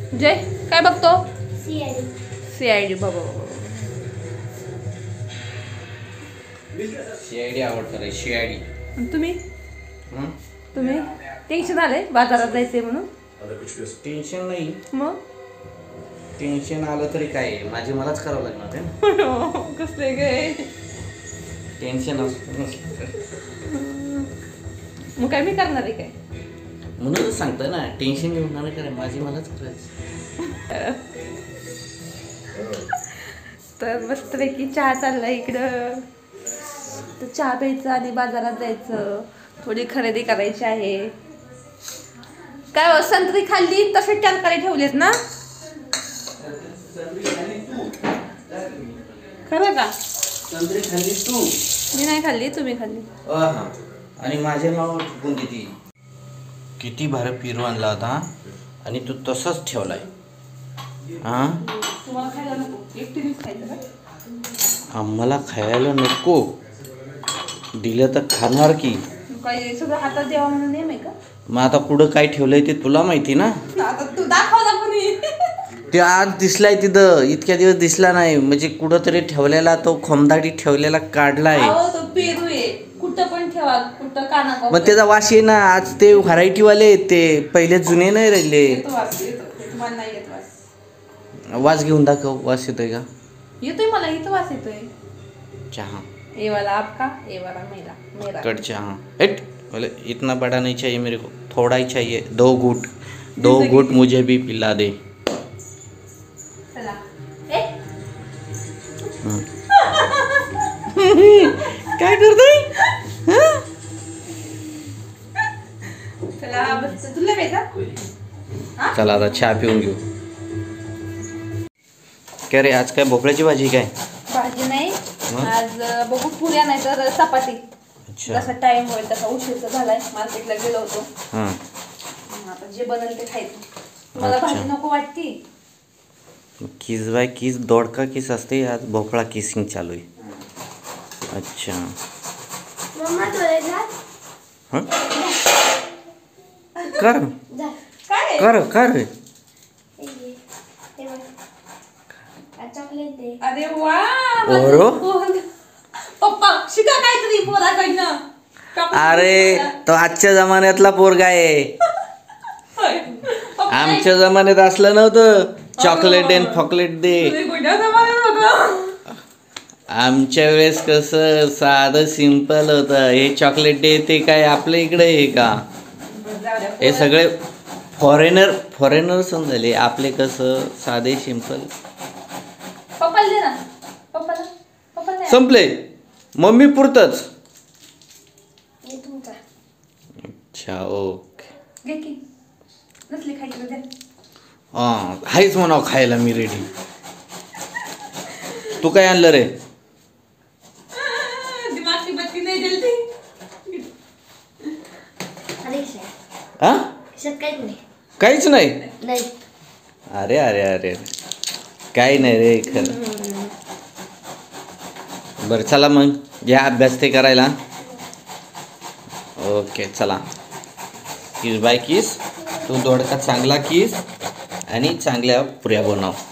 जय काय बघतो? CID बाबा. CID आवडतं रे CID. तुम्ही टेन्शन आलंय बाजारात जायचंय म्हणून? टेन्शन नाही. मग टेन्शन आलं तरी काय माझी मलाच करावं लागणार आहे ना. कसले काय टेन्शन असतं मग काय मी करणार आहे काय? म्हणूनच सांगतं ना टेन्शन घेऊन नाही करायचं माझी मलाच करायचं. तर मस्तपैकी चहा चाललाय इकडं. तर चहा प्यायचं आणि बाजारात जायचं, थोडी खरेदी करायची आहे. काय संत्री खाल्ली तसे टँकरे ठेवलेत ना? खरं का? संत्री खाल्ली तू? मी नाही खाल्ली, तुम्ही खाल्ली. हा. आणि माझ्या नावावर बुंदी ती किती भारी पिरू आणला होता आणि तू तसंच ठेवलाय. हा तुम्हाला खायला नको, एकटीनेच खायचं का? आम्हाला खायला नको, दिलं तर खाणार की. काही सगळं हातात द्यावा म्हणून नेम आहे का? मग आता पुढं काय ठेवलंय ते तुला माहिती ना. आता तू दाखवला कोणी? ते आज दिसलाय तिथं, इतक्या दिवस दिसला नाही. म्हणजे कुठं तरी ठेवलेला, तो खोमदाटी ठेवलेला काढलाय. तो पेरू आहे, कुठं पण ठेवा, कुठं काना. मग त्याचा वास ये ना. आज ते व्हरायटीवाले ते पहिले जुने नाही राहिले. तुम्हाला नाही येत वास? वास घेऊन दाखव, वास येतोय का? येतोय, मला इथं वास येतोय. चहा ये वाला आपका, ये वाला मेरा. कट चहा. एट बोले इतना बड़ा नहीं चाहिए मेरे को, थोड़ा ही चाहिए. 2 घूट मुझे भी पिला दे. चला. काय करतोय? चला बस, तुला प्यायचा? चला आता चहा पिऊन घेऊ. काय रे आज काय भोपळ्याची भाजी काय? भाजी नाही आज, बघू पुऱ्या नाही तर चपाती. जसा टाइम होईल तसा. उशीर झालाय, मार्केटला गेलो होतो. आता जे बनल ते खायचं. मला भाजी नको वाटती. किस बाय किस दोडका किस असते, आज भोपळा किसिंग चालू आहे. अच्छा. मम्मा थोडे जा. हाँ? कर काय कर कर. चॉकलेट दे. अरे वा. ओरो? पप्पा शिका काहीतरी पोराकडनं. अरे तो आजच्या जमान्यातला पोरगा आहे. आमच्या जमान्यात असलं नव्हतं चॉकलेट दे फॉकलेट दे. आमच्या वेळेस कसं साधं सिंपल होतं. हे चॉकलेट डे ते काय आपल्या इकडे आहे का? हे सगळे फॉरेनर समजले. आपले कसं साधे सिंपल. पप्पाला दे ना, पप्पाला संपले. मम्मी पुरतच. हे तुमचा. अच्छा ओके. घे की, नसली खायची द्या. हां हायच म्हणावं खायला मी रेडी. तू काय आणलं रे? दिमागची बत्ती नाही जलती. अरे हा काहीच नाही. काहीच नाही. नाही. अरे अरे अरे काही नाही रे खरं. बरं चला मग घ्या अभ्यास ते करायला. ओके चला. किस बाय किस. तू दोडका चांगला किस आणि चांगल्या पुऱ्या बनव.